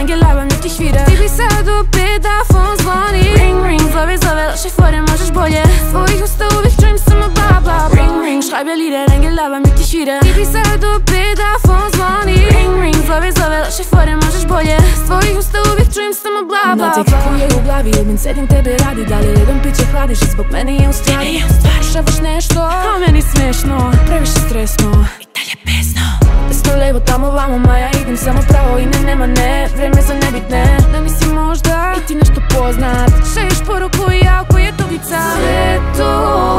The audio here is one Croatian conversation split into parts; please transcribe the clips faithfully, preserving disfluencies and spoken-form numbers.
lideren, gelabam ljub dich wieder. Ti bi sad opet da phone zvoni. Ring, ring, zove, zove, loše fore, možeš bolje. Svojih usta uvijek čujem samo bla, bla, bla. Ring, ring, schreibe lideren, gelabam ljub dich wieder. Ti bi sad opet da phone zvoni. Ring, ring, zove, zove, loše fore, možeš bolje. Svojih usta uvijek čujem samo bla, bla, bla. Noci kako je u glavi, ljubim sedim tebe radi. Da li redom piće hladiš i zbog mene je u stvari. Pokušavaš nešto, a meni smešno. Previše stresno i dalje pesno. Desno, levo, tamo, vamo, ma ja idem samo pravo i ne, nema ne. Vreme za nebitne, da nisi možda i ti nešto poznat. Šelješ poruku i jako je dugica. Sve to,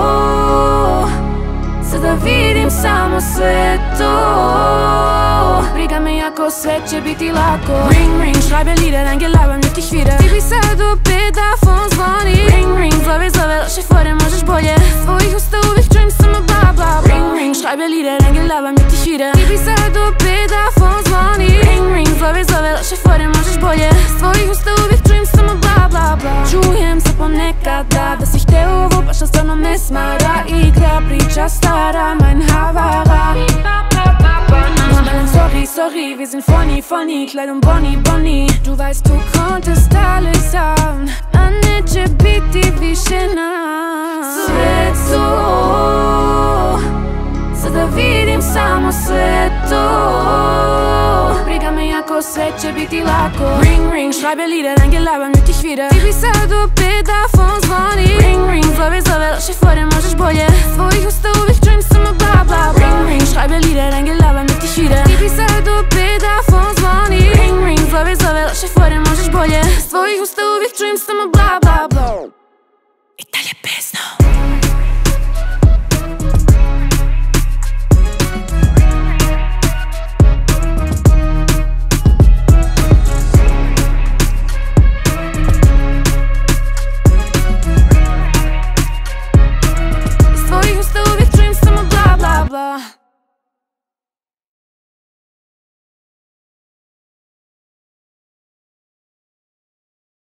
sada vidim samo sve to. Briga me jako, sve će biti lako. Ring, ring, schreibe lideren, gelabam ljub dich wieder. Ti bi sad opet da phone zvoni. Ring, ring, zove, zove, loše fore, možeš bolje. Svojih usta uvijek čujem samo bla, bla, bla. Ring, ring, schreibe lideren, gelabam ljub dich wieder. Ti bi sad opet da phone zvoni. Ring, ring, zove, zove, loše fore, možeš bolje. Svojih usta uvijek čujem samo bla, bla, bla. Čujem se ponekada da si hteo ovo, baš a stvarno ne smara. Igra, priča stara, mein Havara. Sorry, sorry, wir sind funny, funny, Kleidung Bonnie, Bonnie. Du weißt, du konntest alles haben, a neće biti više nas. Sve to, sada vidim samo sve to. Briga me jako, sve će biti lako. Ring, ring, schreibe lideren, gelabam ljub dich wieder. Ti bi sad opet da phone zvoni. Ring, ring, zove, zove, loše fore, možeš bolje. Svojih usta uvijek čujem samo bla, bla, bla. Ring, ring, schreibe lideren, gelabam ljub dich wieder. Ti bi sad opet da phone zvoni. Ring, ring, zove, zove, loše fore, možeš bolje. Svojih usta uvijek čujem samo